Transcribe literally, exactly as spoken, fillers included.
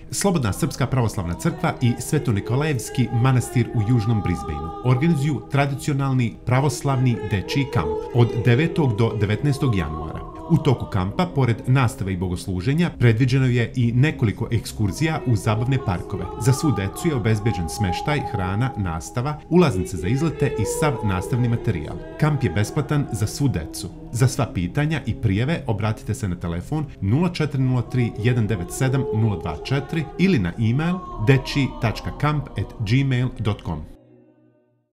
Slobodna srpska pravoslavna crkva i Sveto-Nikolajevski manastir u južnom Brisbaneu organizuju tradicionalni pravoslavni dečiji kamp od devetog do devetnaestog januara. U toku kampa, pored nastave i bogosluženja, predviđeno je i nekoliko ekskurzija u zabavne parkove. Za svu decu je obezbeđen smeštaj, hrana, nastava, ulaznice za izlete i sav nastavni materijal. Kamp je besplatan za svu decu. Za sva pitanja i prijave obratite se na telefon nula četiri nula tri jedan devet sedam nula dva četiri ili na e-mail dečiji tačka kamp at gmail dot com.